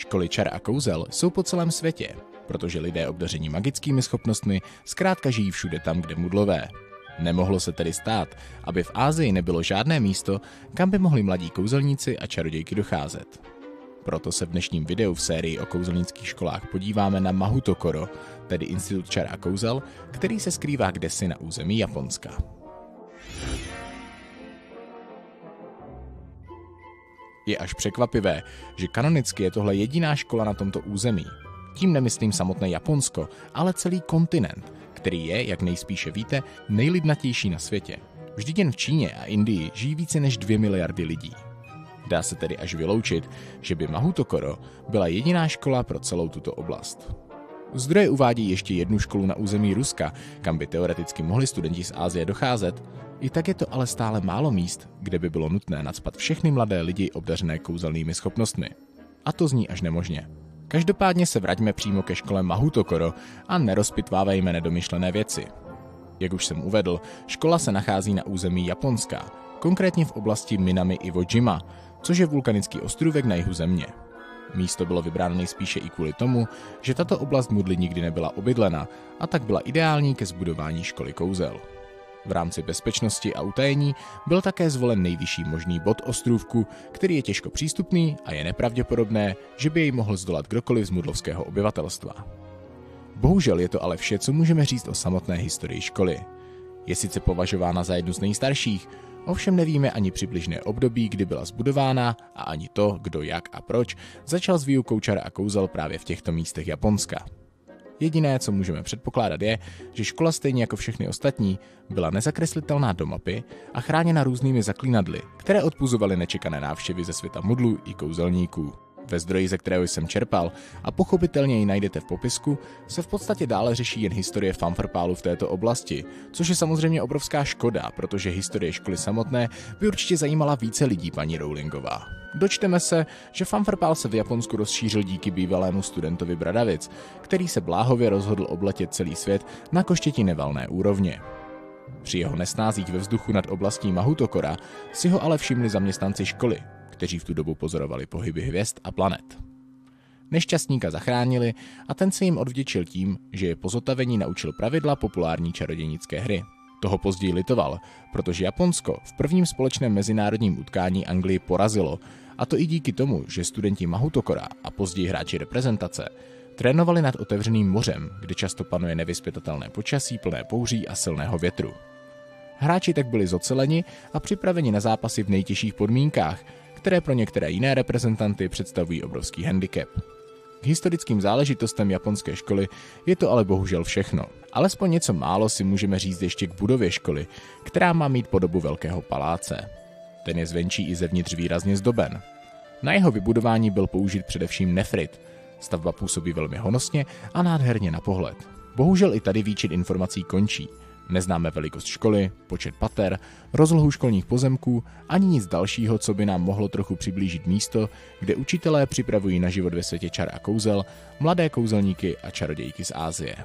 Školy čar a kouzel jsou po celém světě, protože lidé obdaření magickými schopnostmi zkrátka žijí všude tam, kde mudlové. Nemohlo se tedy stát, aby v Asii nebylo žádné místo, kam by mohli mladí kouzelníci a čarodějky docházet. Proto se v dnešním videu v sérii o kouzelnických školách podíváme na Mahutokoro, tedy Institut čar a kouzel, který se skrývá kdesi na území Japonska. Je až překvapivé, že kanonicky je tohle jediná škola na tomto území. Tím nemyslím samotné Japonsko, ale celý kontinent, který je, jak nejspíše víte, nejlidnatější na světě. Vždyť jen v Číně a Indii žijí více než 2 miliardy lidí. Dá se tedy až vyloučit, že by Mahutokoro byla jediná škola pro celou tuto oblast. Zdroje uvádí ještě jednu školu na území Ruska, kam by teoreticky mohli studenti z Asie docházet. I tak je to ale stále málo míst, kde by bylo nutné nacpat všechny mladé lidi obdařené kouzelnými schopnostmi. A to zní až nemožně. Každopádně se vraťme přímo ke škole Mahutokoro a nerozpitvávejme nedomyšlené věci. Jak už jsem uvedl, škola se nachází na území Japonska, konkrétně v oblasti Minami Iwo-jima, což je vulkanický ostrůvek na jihu země. Místo bylo vybráno nejspíše i kvůli tomu, že tato oblast mudly nikdy nebyla obydlena a tak byla ideální ke zbudování školy kouzel. V rámci bezpečnosti a utajení byl také zvolen nejvyšší možný bod ostrůvku, který je těžko přístupný a je nepravděpodobné, že by jej mohl zdolat kdokoliv z mudlovského obyvatelstva. Bohužel je to ale vše, co můžeme říct o samotné historii školy. Je sice považována za jednu z nejstarších, ovšem nevíme ani přibližné období, kdy byla zbudována a ani to, kdo, jak a proč začal s výukou čar a kouzel právě v těchto místech Japonska. Jediné, co můžeme předpokládat je, že škola stejně jako všechny ostatní byla nezakreslitelná do mapy a chráněna různými zaklínadly, které odpuzovaly nečekané návštěvy ze světa mudlu i kouzelníků. Ve zdroji, ze kterého jsem čerpal, a pochopitelně ji najdete v popisku, se v podstatě dále řeší jen historie fanfarpálu v této oblasti, což je samozřejmě obrovská škoda, protože historie školy samotné by určitě zajímala více lidí, paní Rowlingová. Dočteme se, že fanfarpál se v Japonsku rozšířil díky bývalému studentovi Bradavic, který se bláhově rozhodl obletět celý svět na koštěti valné úrovně. Při jeho nesnázích ve vzduchu nad oblastí Mahutokora si ho ale všimli zaměstnanci školy, kteří v tu dobu pozorovali pohyby hvězd a planet. Nešťastníka zachránili a ten se jim odvděčil tím, že je po zotavení naučil pravidla populární čarodějnické hry. Toho později litoval, protože Japonsko v prvním společném mezinárodním utkání Anglii porazilo, a to i díky tomu, že studenti Mahutokora a později hráči reprezentace trénovali nad otevřeným mořem, kde často panuje nevyzpytatelné počasí plné bouří a silného větru. Hráči tak byli zoceleni a připraveni na zápasy v nejtěžších podmínkách, které pro některé jiné reprezentanty představují obrovský handicap. K historickým záležitostem japonské školy je to ale bohužel všechno. Alespoň něco málo si můžeme říct ještě k budově školy, která má mít podobu velkého paláce. Ten je zvenčí i zevnitř výrazně zdoben. Na jeho vybudování byl použit především nefrit. Stavba působí velmi honosně a nádherně na pohled. Bohužel i tady výčet informací končí. Neznáme velikost školy, počet pater, rozlohu školních pozemků, ani nic dalšího, co by nám mohlo trochu přiblížit místo, kde učitelé připravují na život ve světě čar a kouzel mladé kouzelníky a čarodějky z Asie.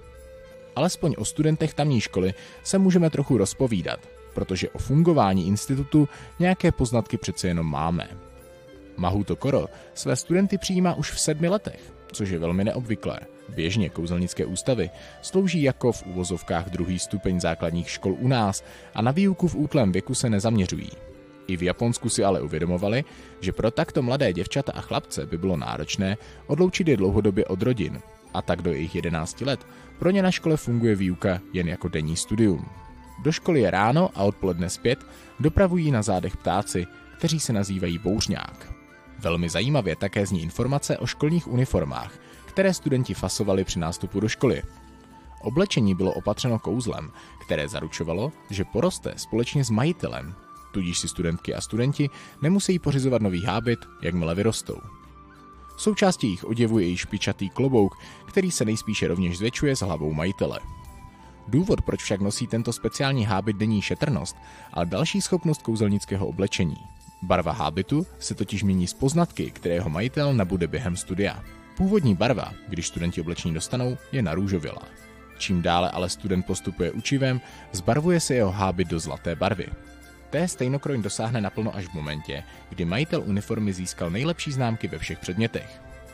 Alespoň o studentech tamní školy se můžeme trochu rozpovídat, protože o fungování institutu nějaké poznatky přece jenom máme. Mahutokoro své studenty přijímá už v 7 letech, což je velmi neobvyklé. Běžně kouzelnické ústavy slouží jako v uvozovkách druhý stupeň základních škol u nás a na výuku v útlém věku se nezaměřují. I v Japonsku si ale uvědomovali, že pro takto mladé děvčata a chlapce by bylo náročné odloučit je dlouhodobě od rodin, a tak do jejich 11 let pro ně na škole funguje výuka jen jako denní studium. Do školy je ráno a odpoledne zpět dopravují na zádech ptáci, kteří se nazývají bouřňák. Velmi zajímavě také zní informace o školních uniformách, které studenti fasovali při nástupu do školy. Oblečení bylo opatřeno kouzlem, které zaručovalo, že poroste společně s majitelem, tudíž si studentky a studenti nemusí pořizovat nový hábit, jakmile vyrostou. Součástí jejich oděvu je i špičatý klobouk, který se nejspíše rovněž zvětšuje s hlavou majitele. Důvod, proč však nosí tento speciální hábit, není šetrnost, ale další schopnost kouzelnického oblečení. Barva hábitu se totiž mění z poznatky, které jeho majitel nabude během studia. Původní barva, když studenti oblečení dostanou, je narůžovělá. Čím dále ale student postupuje učivem, zbarvuje se jeho hábit do zlaté barvy. Té stejnokroj dosáhne naplno až v momentě, kdy majitel uniformy získal nejlepší známky ve všech předmětech.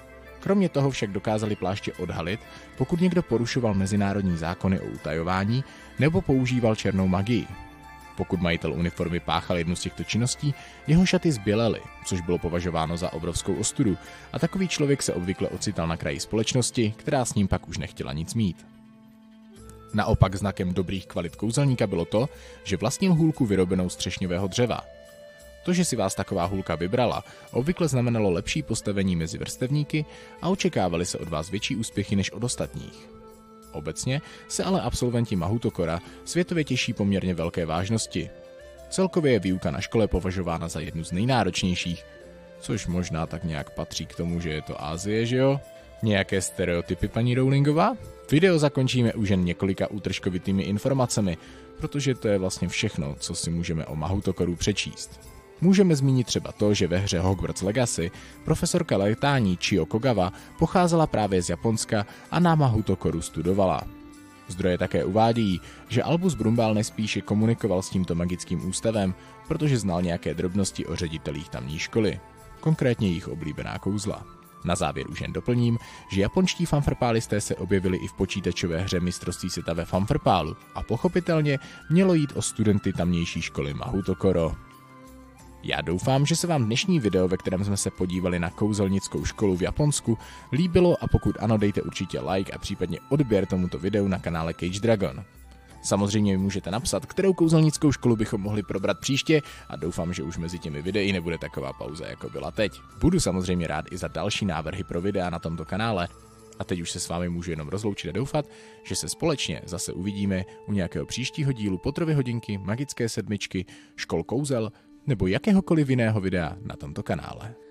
Kromě toho však dokázali pláště odhalit, pokud někdo porušoval mezinárodní zákony o utajování nebo používal černou magii. Pokud majitel uniformy páchal jednu z těchto činností, jeho šaty zbělely, což bylo považováno za obrovskou ostudu, a takový člověk se obvykle ocital na kraji společnosti, která s ním pak už nechtěla nic mít. Naopak znakem dobrých kvalit kouzelníka bylo to, že vlastnil hůlku vyrobenou z třešňového dřeva. To, že si vás taková hůlka vybrala, obvykle znamenalo lepší postavení mezi vrstevníky a očekávali se od vás větší úspěchy než od ostatních. Obecně se ale absolventi Mahutokora světově těší poměrně velké vážnosti. Celkově je výuka na škole považována za jednu z nejnáročnějších, což možná tak nějak patří k tomu, že je to Asie, že jo? Nějaké stereotypy, paní Rowlingová? Video zakončíme už jen několika útržkovitými informacemi, protože to je vlastně všechno, co si můžeme o Mahutokoru přečíst. Můžeme zmínit třeba to, že ve hře Hogwarts Legacy profesorka létání Chio Kogawa pocházela právě z Japonska a na Mahutokoru studovala. Zdroje také uvádějí, že Albus Brumbál nejspíše komunikoval s tímto magickým ústavem, protože znal nějaké drobnosti o ředitelích tamní školy, konkrétně jejich oblíbená kouzla. Na závěr už jen doplním, že japonští fanfrpálisté se objevili i v počítačové hře Mistrovství světa ve fanfrpálu a pochopitelně mělo jít o studenty tamnější školy Mahutokoro. Já doufám, že se vám dnešní video, ve kterém jsme se podívali na kouzelnickou školu v Japonsku, líbilo a pokud ano, dejte určitě like a případně odběr tomuto videu na kanále Cage Dragon. Samozřejmě mi můžete napsat, kterou kouzelnickou školu bychom mohli probrat příště a doufám, že už mezi těmi videi nebude taková pauza, jako byla teď. Budu samozřejmě rád i za další návrhy pro videa na tomto kanále. A teď už se s vámi můžu jenom rozloučit a doufat, že se společně zase uvidíme u nějakého příštího dílu Potterovy hodinky, Magické sedmičky, Škol kouzel nebo jakéhokoliv jiného videa na tomto kanále.